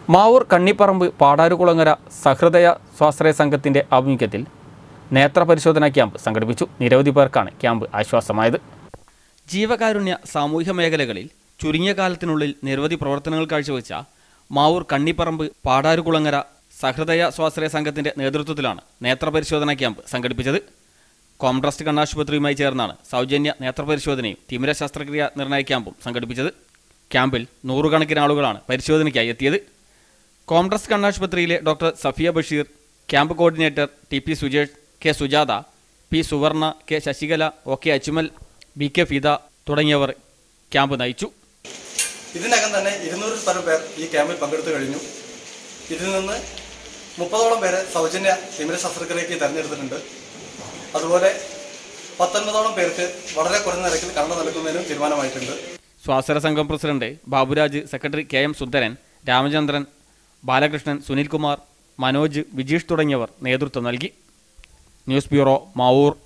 മാവൂർ കണ്ണിപ്പറമ്പ് പാടാരുകുളങ്ങര സഹൃദയ സ്വാശ്രയ സംഘത്തിൻ്റെ ആഭിമുഖ്യത്തിൽ നേത്രപരിശോധനാ ക്യാമ്പ് സംഘടിപ്പിച്ചു. നിരവധി പേർക്കാണ് ക്യാമ്പ് ആശ്വാസമായത്. ജീവകാരുണ്യ സാമൂഹ്യ മേഖലകളിൽ ചുരുങ്ങിയ കാലത്തിനുള്ളിൽ നിരവധി പ്രവർത്തനങ്ങൾ കാഴ്ചവെച്ച മാവൂർ കണ്ണിപ്പറമ്പ് പാടാരുകുളങ്ങര സഹൃദയ സ്വാശ്രയ സംഘത്തിൻ്റെ നേതൃത്വത്തിലാണ് നേത്രപരിശോധനാ ക്യാമ്പ് സംഘടിപ്പിച്ചത്. കോംട്രസ്റ്റ് കണ്ണാശുപത്രിയുമായി ചേർന്നാണ് സൗജന്യ നേത്രപരിശോധനയും തിമിര ശസ്ത്രക്രിയ നിർണയ ക്യാമ്പും സംഘടിപ്പിച്ചത്. ക്യാമ്പിൽ നൂറുകണക്കിന് ആളുകളാണ് പരിശോധനയ്ക്കായി എത്തിയത്. കോംട്രസ്റ്റ് കണ്ണാശുപത്രിയിലെ doctor Safiya Basheer, camp coordinator T P. Sujesh, K. Sujatha, P. Suvarna, K. Sasikala, O K. Achumal, B K. Fida തുടങ്ങിയവർ ക്യാമ്പ് നയിച്ചു. ഇതിനകം തന്നെ 200 പേർ ഈ ക്യാമ്പിൽ പങ്കെടുത്തു കഴിഞ്ഞു. ഇതിൽ നിന്ന് 30ഓളം പേരെ സൗജന്യ തിമിര ശസ്ത്രക്രിയയ്ക്ക് തിരഞ്ഞെടുത്തിട്ടുണ്ട്. അതുപോലെ 19ഓളം പേർക്ക് വളരെ കുറഞ്ഞ നിരക്കിൽ കണ്ണട നൽകുന്നതിനും തീരുമാനമായിട്ടുണ്ട്. സ്വാശ്രയ സംഘം president Baburaj, secretary K. M. Sundaran, Ramachandran, Balakrishnan, Sunilkumar, Manoj, Vijeesh തുടങ്ങിയവർ നേതൃത്വം നൽകി. News bureau, Mavoor.